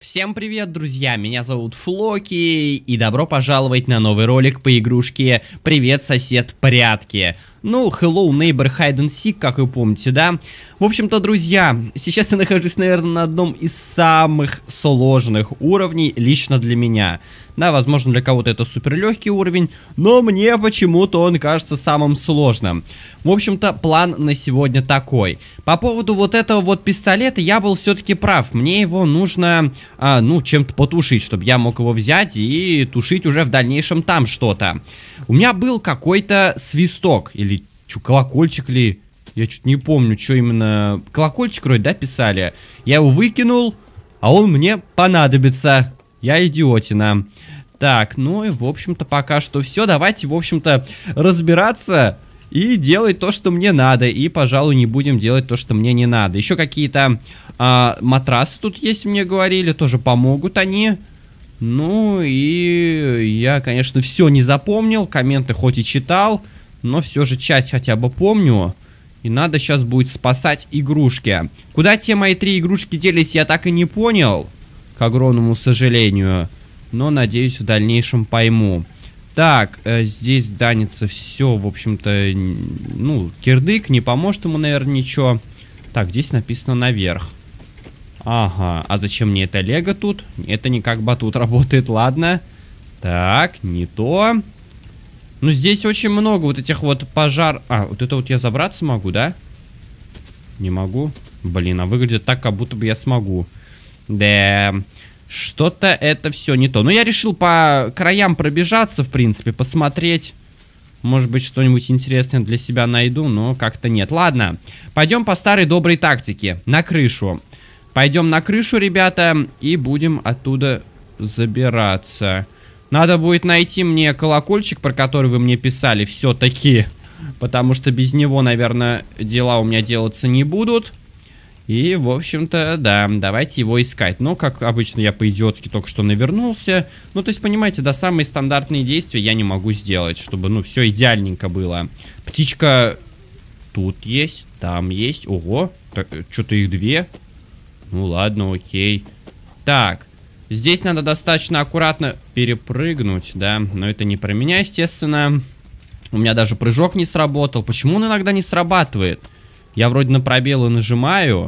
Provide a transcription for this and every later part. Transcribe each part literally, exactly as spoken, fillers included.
Всем привет, друзья, меня зовут Флоки, и добро пожаловать на новый ролик по игрушке «Привет, сосед, прятки». Ну, Hello Neighbor Hide and Seek, как вы помните, да? В общем-то, друзья, сейчас я нахожусь, наверное, на одном из самых сложных уровней лично для меня. Да, возможно, для кого-то это супер легкий уровень, но мне почему-то он кажется самым сложным. В общем-то, план на сегодня такой. По поводу вот этого вот пистолета я был все-таки прав. Мне его нужно, а, ну, чем-то потушить, чтобы я мог его взять и тушить уже в дальнейшем там что-то. У меня был какой-то свисток, или что, колокольчик ли? Я чуть не помню, что именно. Колокольчик вроде, да, писали? Я его выкинул, а он мне понадобится. Я идиотина. Так, ну и в общем-то пока что все. Давайте, в общем-то, разбираться и делать то, что мне надо. И, пожалуй, не будем делать то, что мне не надо. Еще какие-то а, матрасы тут есть, мне говорили. Тоже помогут они. Ну и я, конечно, все не запомнил. Комменты хоть и читал, но все же часть хотя бы помню. И надо сейчас будет спасать игрушки. Куда те мои три игрушки делись, я так и не понял. К огромному сожалению. Но, надеюсь, в дальнейшем пойму. Так, э, здесь данится все, в общем-то, ну, кирдык, не поможет ему, наверное, ничего. Так, здесь написано наверх. Ага, а зачем мне это лего тут? Это не как батут работает, ладно. Так, не то. Ну, здесь очень много вот этих вот пожар... А, вот это вот я забраться могу, да? Не могу. Блин, а выглядит так, как будто бы я смогу. Да, что-то это все не то. Но я решил по краям пробежаться, в принципе, посмотреть. Может быть, что-нибудь интересное для себя найду, но как-то нет. Ладно, пойдем по старой доброй тактике. На крышу. Пойдем на крышу, ребята, и будем оттуда забираться. Надо будет найти мне колокольчик, про который вы мне писали, все-таки. Потому что без него, наверное, дела у меня делаться не будут. И, в общем-то, да, давайте его искать. Но, как обычно, я по-идиотски только что навернулся. Ну, то есть, понимаете, да, самые стандартные действия я не могу сделать, чтобы, ну, все идеальненько было. Птичка тут есть, там есть. Ого, что-то их две. Ну, ладно, окей. Так, здесь надо достаточно аккуратно перепрыгнуть, да. Но это не про меня, естественно. У меня даже прыжок не сработал. Почему он иногда не срабатывает? Я вроде на пробелы нажимаю,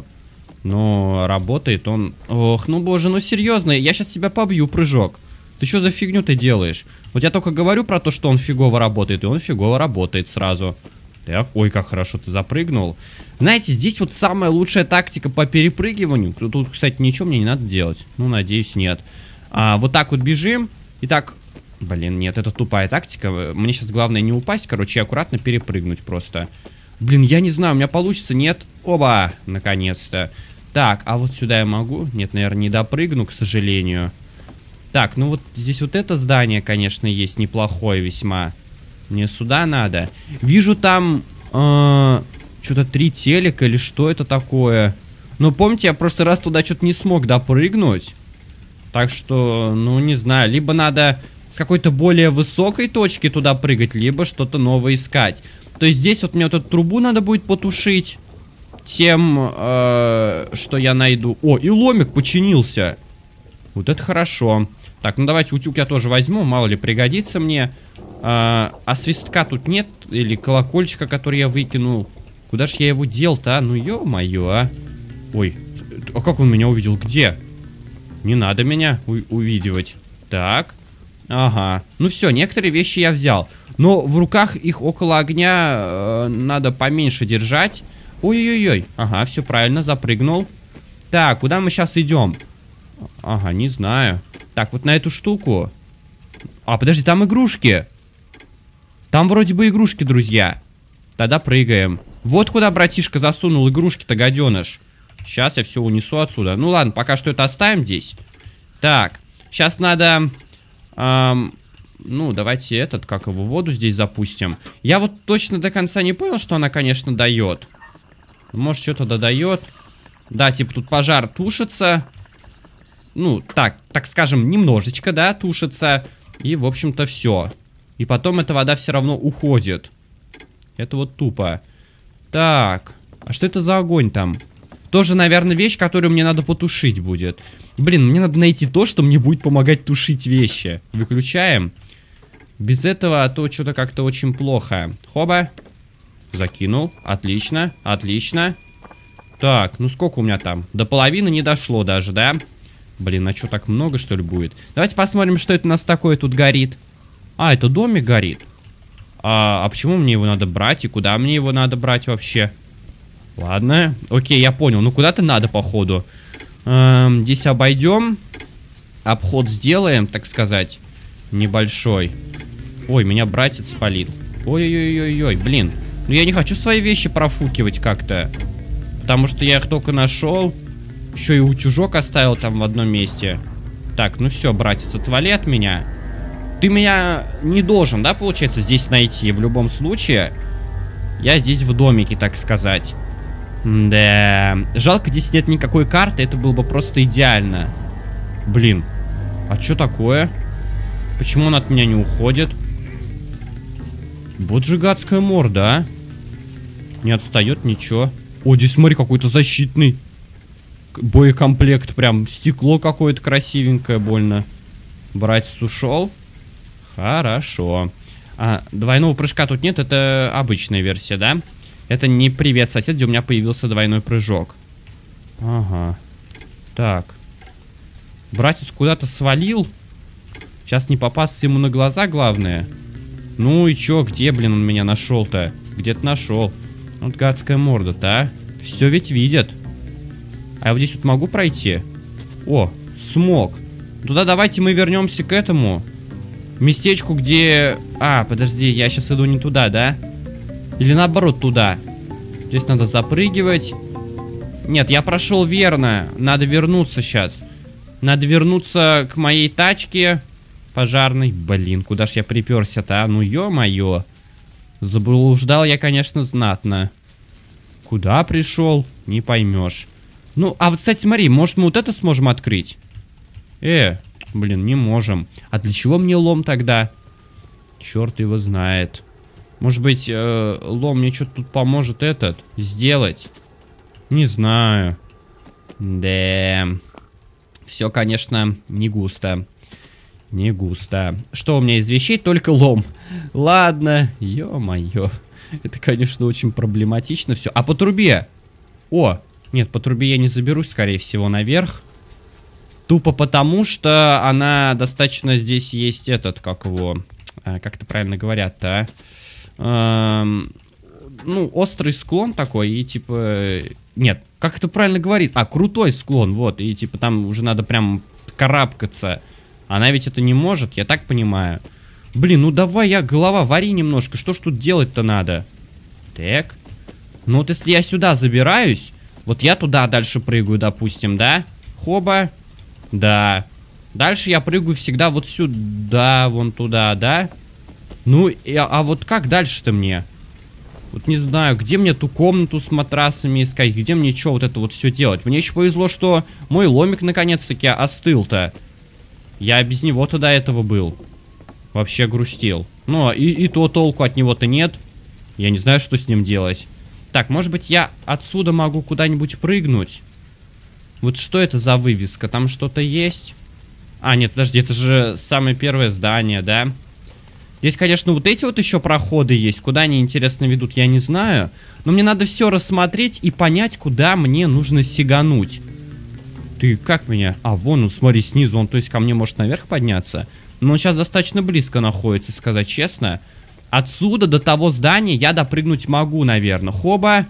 но работает он... Ох, ну боже, ну серьезно, я сейчас тебя побью, прыжок. Ты что за фигню ты делаешь? Вот я только говорю про то, что он фигово работает, и он фигово работает сразу. Так, ой, как хорошо ты запрыгнул. Знаете, здесь вот самая лучшая тактика по перепрыгиванию. Тут, кстати, ничего мне не надо делать. Ну, надеюсь, нет. А, вот так вот бежим. И так... Блин, нет, это тупая тактика. Мне сейчас главное не упасть, короче, и аккуратно перепрыгнуть просто. Блин, я не знаю, у меня получится, нет? Оба, наконец-то. Так, а вот сюда я могу? Нет, наверное, не допрыгну, к сожалению. Так, ну вот здесь вот это здание, конечно, есть неплохое весьма. Мне сюда надо. Вижу там э, что-то три телека или что это такое. Ну, помните, я в прошлый раз туда что-то не смог допрыгнуть. Так что, ну, не знаю, либо надо с какой-то более высокой точки туда прыгать, либо что-то новое искать. То есть здесь вот мне вот эту трубу надо будет потушить тем, э, что я найду. О, и ломик починился. Вот это хорошо. Так, ну давайте утюг я тоже возьму, мало ли пригодится мне. Э, а свистка тут нет? Или колокольчика, который я выкинул? Куда ж я его дел-то, а? Ну ё-моё, а. Ой, а как он меня увидел? Где? Не надо меня увидевать. Так. Ага. Ну все, некоторые вещи я взял. Но в руках их около огня э, надо поменьше держать. Ой-ой-ой. Ага, все правильно, запрыгнул. Так, куда мы сейчас идем? Ага, не знаю. Так, вот на эту штуку. А, подожди, там игрушки. Там вроде бы игрушки, друзья. Тогда прыгаем. Вот куда братишка засунул игрушки-то, гаденыш. Сейчас я все унесу отсюда. Ну ладно, пока что это оставим здесь. Так, сейчас надо... Эм, ну, давайте этот, как его, воду здесь запустим. Я вот точно до конца не понял, что она, конечно, дает. Может, что-то додает. Да, типа тут пожар тушится. Ну, так, так скажем, немножечко, да, тушится. И, в общем-то, все. И потом эта вода все равно уходит. Это вот тупо. Так, а что это за огонь там? Тоже, наверное, вещь, которую мне надо потушить будет. Блин, мне надо найти то, что мне будет помогать тушить вещи. Выключаем. Без этого, а то что-то как-то очень плохо. Хоба. Закинул. Отлично, отлично. Так, ну сколько у меня там? До половины не дошло даже, да? Блин, а что, так много, что ли, будет? Давайте посмотрим, что это у нас такое тут горит. А, это домик горит. А, а почему мне его надо брать? И куда мне его надо брать вообще? Ладно, окей, я понял. Ну, куда-то надо, походу. Эм, здесь обойдем. Обход сделаем, так сказать. Небольшой. Ой, меня братец спалил. Ой-ой-ой-ой, блин. Ну, я не хочу свои вещи профукивать как-то. Потому что я их только нашел. Еще и утюжок оставил там в одном месте. Так, ну все, братец, отвали от меня. Ты меня не должен, да, получается, здесь найти. В любом случае, я здесь в домике, так сказать. Да. Жалко, здесь нет никакой карты. Это было бы просто идеально. Блин. А что такое? Почему он от меня не уходит? Вот же гадская морда, а. Не отстает ничего. О, здесь, смотри, какой-то защитный боекомплект. Прям стекло какое-то красивенькое, больно. Братец ушел. Хорошо. А, двойного прыжка тут нет, это обычная версия, да? Это не привет, сосед, где у меня появился двойной прыжок. Ага. Так. Братец куда-то свалил. Сейчас не попасться ему на глаза, главное. Ну и чё, где, блин, он меня нашел-то? Где-то нашел. Вот гадская морда-то, а? Все ведь видят. А я вот здесь вот могу пройти? О, смог. Туда давайте мы вернемся к этому местечку, где... А, подожди, я сейчас иду не туда, да? Или наоборот туда. Здесь надо запрыгивать. Нет, я прошел верно. Надо вернуться сейчас. Надо вернуться к моей тачке пожарной. Блин, куда ж я приперся-то, а? Ну, ё-моё. Заблуждал я, конечно, знатно. Куда пришел? Не поймешь. Ну, а вот, кстати, смотри, может мы вот это сможем открыть? Э, блин, не можем. А для чего мне лом тогда? Черт его знает. Может быть, э, лом мне что-то тут поможет этот сделать? Не знаю. Да. Все, конечно, не густо. Не густо. Что у меня из вещей? Только лом. Ладно, ё-моё. Это, конечно, очень проблематично все. А по трубе? О, нет, по трубе я не заберусь, скорее всего, наверх. Тупо потому, что она достаточно здесь есть этот, как его... Как это правильно говорят-то, а? Эм, ну, острый склон такой, и типа... Нет, как это правильно говорит? А, крутой склон, вот, и типа там уже надо прям карабкаться. Она ведь это не может, я так понимаю. Блин, ну давай я, голова, вари немножко, что ж тут делать-то надо? Так. Ну вот если я сюда забираюсь, вот я туда дальше прыгаю, допустим, да? Хоба. Да. Дальше я прыгаю всегда вот сюда, вон туда, да? Ну, и, а, а вот как дальше-то мне? Вот не знаю, где мне ту комнату с матрасами искать, где мне что вот это вот все делать? Мне еще повезло, что мой ломик наконец-таки остыл-то. Я без него-то до этого был. Вообще грустил. Ну, и, и то толку от него-то нет. Я не знаю, что с ним делать. Так, может быть, я отсюда могу куда-нибудь прыгнуть? Вот что это за вывеска? Там что-то есть? А, нет, подожди, это же самое первое здание, да? Здесь, конечно, вот эти вот еще проходы есть. Куда они, интересно, ведут, я не знаю. Но мне надо все рассмотреть и понять, куда мне нужно сигануть. Ты как меня? А, вон он, смотри, снизу. Он, то есть, ко мне может наверх подняться. Но он сейчас достаточно близко находится, сказать честно. Отсюда до того здания я допрыгнуть могу, наверное. Хоба.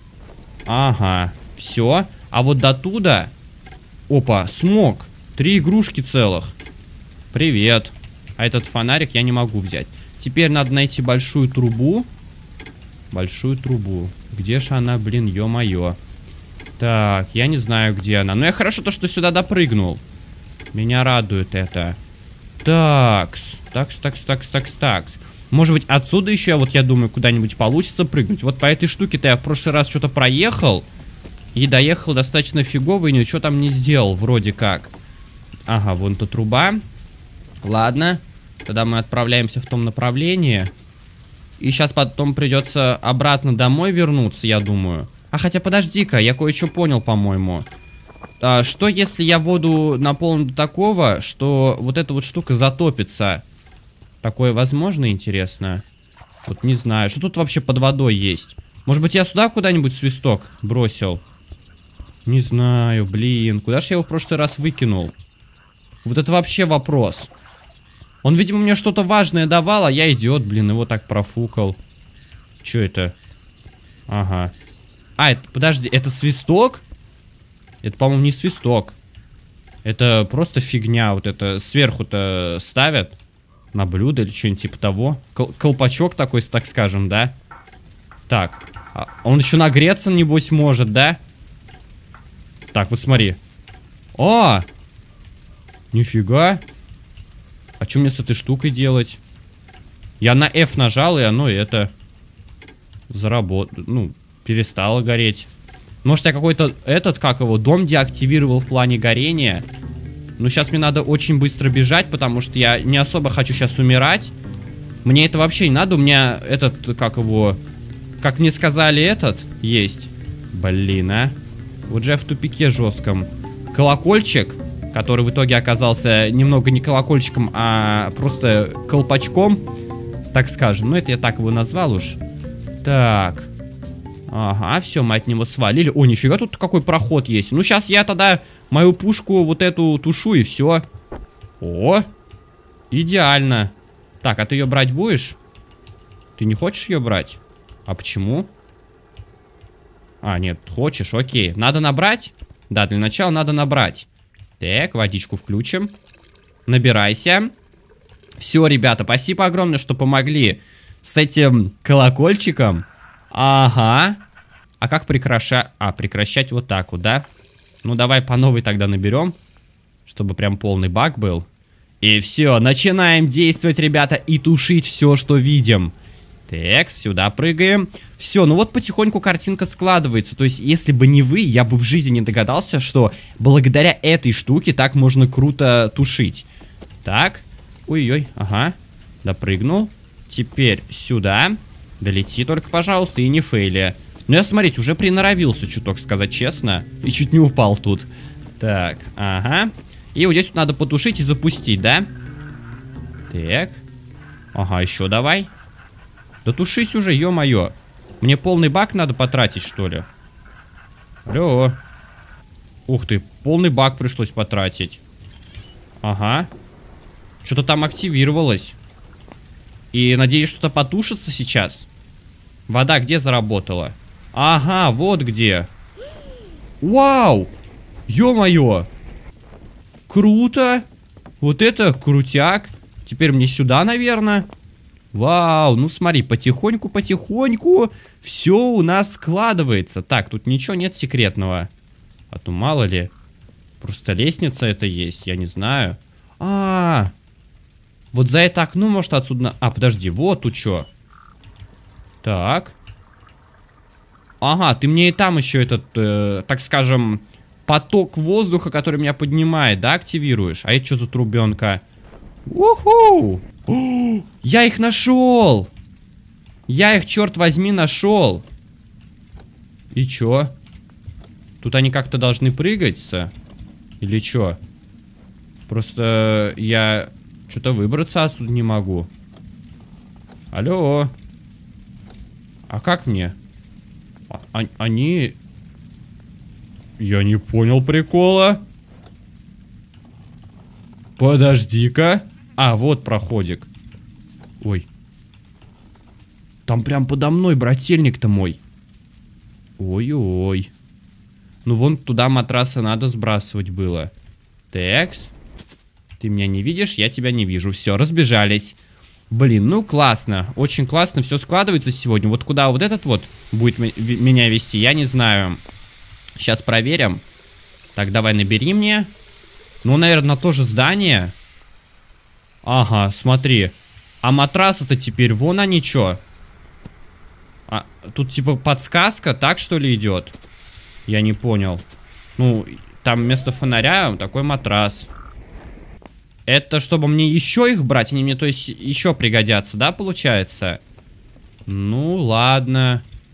Ага, все. А вот до туда... Опа, смог. Три игрушки целых. Привет. А этот фонарик я не могу взять. Теперь надо найти большую трубу. Большую трубу. Где же она, блин, ё-моё. Так, я не знаю, где она. Но я хорошо то, что сюда допрыгнул. Меня радует это. Такс. Такс, такс, такс, такс, такс. Может быть, отсюда еще, вот я думаю, куда-нибудь получится прыгнуть. Вот по этой штуке-то я в прошлый раз что-то проехал. И доехал достаточно фигово, и ничего там не сделал, вроде как. Ага, вон-то труба. Ладно. Тогда мы отправляемся в том направлении. И сейчас потом придется обратно домой вернуться, я думаю. А хотя подожди-ка, я кое-что понял, по-моему. А, что если я воду наполню до такого, что вот эта вот штука затопится? Такое возможно, интересно? Вот не знаю. Что тут вообще под водой есть? Может быть, я сюда куда-нибудь свисток бросил? Не знаю, блин. Куда же я его в прошлый раз выкинул? Вот это вообще вопрос. Он, видимо, мне что-то важное давал, а я идиот, блин, его так профукал. Что это? Ага. А, это, подожди, это свисток? Это, по-моему, не свисток. Это просто фигня. Вот это сверху-то ставят на блюдо или что-нибудь типа того. Кол колпачок такой, так скажем, да? Так. А он еще нагреться, небось, может, да? Так, вот смотри. О! Нифига. А что мне с этой штукой делать? Я на F нажал, и оно это... заработало. Ну, перестало гореть. Может, я какой-то этот, как его, дом деактивировал в плане горения. Но сейчас мне надо очень быстро бежать, потому что я не особо хочу сейчас умирать. Мне это вообще не надо. У меня этот, как его... Как мне сказали, этот есть. Блин, а. Вот же я в тупике жестком. Колокольчик, который в итоге оказался немного не колокольчиком, а просто колпачком, так скажем. Ну, это я так его назвал уж. Так. Ага, все, мы от него свалили. О, нифига, тут какой проход есть. Ну, сейчас я тогда мою пушку вот эту тушу, и все. О, идеально. Так, а ты ее брать будешь? Ты не хочешь ее брать? А почему? А, нет, хочешь, окей. Надо набрать? Да, для начала надо набрать. Так, водичку включим. Набирайся. Все, ребята, спасибо огромное, что помогли с этим колокольчиком. Ага. А как прекращать? А, прекращать вот так вот, да? Ну, давай по новой тогда наберем, чтобы прям полный баг был. И все, начинаем действовать, ребята, и тушить все, что видим. Так, сюда прыгаем. Все, ну вот потихоньку картинка складывается. То есть, если бы не вы, я бы в жизни не догадался, что благодаря этой штуке так можно круто тушить. Так, ой-ой, ага, допрыгнул. Теперь сюда. Долети только, пожалуйста, и не фейли. Ну, я, смотрите, уже приноровился, чуток сказать честно. И чуть не упал тут. Так, ага. И вот здесь вот надо потушить и запустить, да? Так. Ага, еще давай. Да тушись уже, ё-моё. Мне полный бак надо потратить, что ли? Алло. Ух ты, полный бак пришлось потратить. Ага. Что-то там активировалось. И надеюсь, что-то потушится сейчас. Вода где заработала? Ага, вот где. Вау! Ё-моё! Круто! Вот это крутяк. Теперь мне сюда, наверное. Вау, ну смотри, потихоньку-потихоньку все у нас складывается. Так, тут ничего нет секретного. А то мало ли. Просто лестница это есть, я не знаю. А, -а, -а. Вот за это окно, может, отсюда... А, подожди, вот тут что. Так. Ага, ты мне и там еще этот, э, так скажем, поток воздуха, который меня поднимает, да, активируешь? А это что за трубенка? Уху! О, я их нашел! Я их, черт возьми, нашел! И чё? Тут они как-то должны прыгаться? Или чё? Просто я что-то выбраться отсюда не могу. Алло. А как мне? А они... Я не понял прикола. Подожди-ка. А, вот проходик. Ой. Там прям подо мной брательник-то мой. Ой-ой. Ну, вон туда матрасы надо сбрасывать было. Текс. Ты меня не видишь, я тебя не вижу. Все, разбежались. Блин, ну классно. Очень классно все складывается сегодня. Вот куда вот этот вот будет меня вести, я не знаю. Сейчас проверим. Так, давай набери мне. Ну, наверное, тоже здание. Ага, смотри. А матрасы-то теперь вон они чё. А, тут типа подсказка, так что ли идет? Я не понял. Ну, там вместо фонаря такой матрас. Это чтобы мне еще их брать? Они мне, то есть, еще пригодятся, да, получается? Ну, ладно.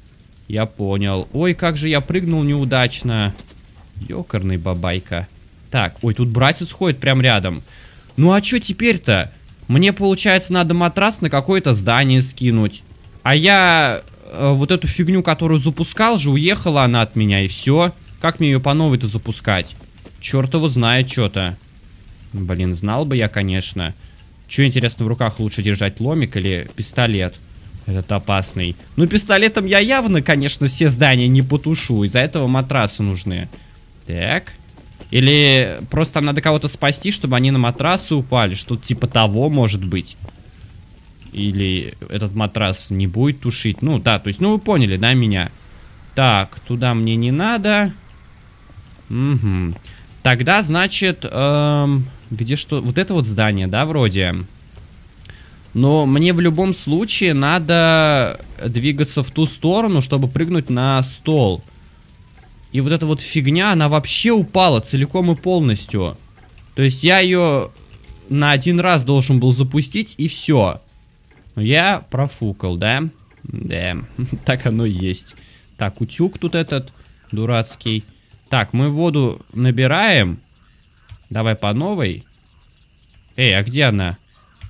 Я понял. Ой, как же я прыгнул неудачно. Ёкарный бабайка. Так, ой, тут братец ходит прям рядом. Ну а чё теперь-то? Мне, получается, надо матрас на какое-то здание скинуть. А я э, вот эту фигню, которую запускал же, уехала она от меня, и все. Как мне ее по новой-то запускать? Черт его знает что-то. Блин, знал бы я, конечно. Че, интересно, в руках лучше держать, ломик или пистолет? Этот опасный. Ну, пистолетом я явно, конечно, все здания не потушу. Из-за этого матрасы нужны. Так. Или просто там надо кого-то спасти, чтобы они на матрасы упали. Что-то типа того, может быть. Или этот матрас не будет тушить. Ну, да, то есть, ну, вы поняли, да, меня? Так, туда мне не надо. Угу. Тогда, значит, эм, где что? Вот это вот здание, да, вроде. Но мне в любом случае надо двигаться в ту сторону, чтобы прыгнуть на стол. И вот эта вот фигня, она вообще упала целиком и полностью. То есть я ее на один раз должен был запустить, и все. Но я профукал, да? Да, так оно и есть. Так, утюг тут этот дурацкий. Так, мы воду набираем. Давай по новой. Эй, а где она?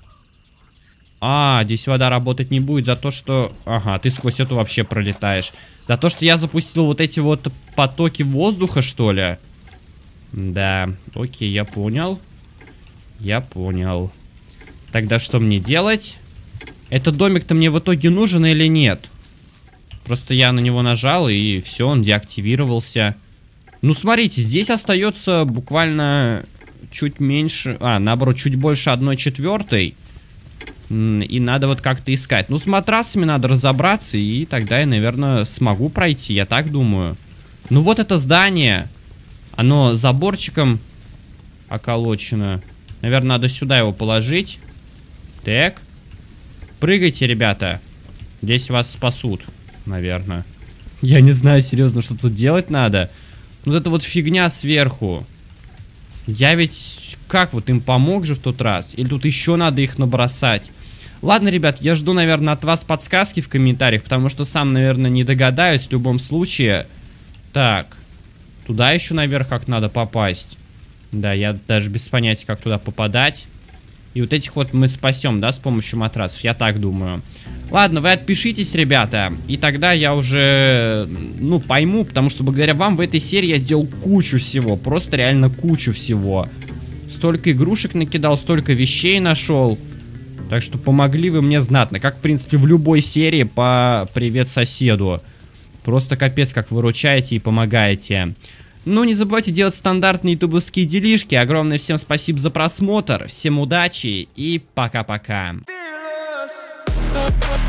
А, здесь вода работать не будет за то, что... Ага, ты сквозь эту вообще пролетаешь. За то, что я запустил вот эти вот потоки воздуха, что ли? Да, окей, я понял. Я понял. Тогда что мне делать? Этот домик-то мне в итоге нужен или нет? Просто я на него нажал, и все, он деактивировался. Ну, смотрите, здесь остается буквально чуть меньше... А, наоборот, чуть больше одной четвертой. И надо вот как-то искать. Ну, с матрасами надо разобраться, и тогда я, наверное, смогу пройти, я так думаю. Ну, вот это здание. Оно заборчиком околочено. Наверное, надо сюда его положить. Так. Прыгайте, ребята. Здесь вас спасут, наверное. Я не знаю, серьезно, что тут делать надо. Вот эта вот фигня сверху. Я ведь... Как вот им помог же в тот раз? Или тут еще надо их набросать? Ладно, ребят, я жду, наверное, от вас подсказки в комментариях, потому что сам, наверное, не догадаюсь в любом случае. Так. Туда еще наверх как надо попасть. Да, я даже без понятия, как туда попадать. И вот этих вот мы спасем, да, с помощью матрасов, я так думаю. Ладно, вы отпишитесь, ребята, и тогда я уже, ну, пойму, потому что благодаря вам в этой серии я сделал кучу всего, просто реально кучу всего. Столько игрушек накидал, столько вещей нашел. Так что помогли вы мне знатно, как, в принципе, в любой серии по «Привет соседу». Просто капец, как выручаете и помогаете. Ну, не забывайте делать стандартные ютубовские делишки. Огромное всем спасибо за просмотр. Всем удачи и пока-пока.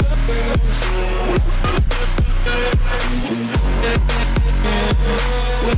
We'll be right back.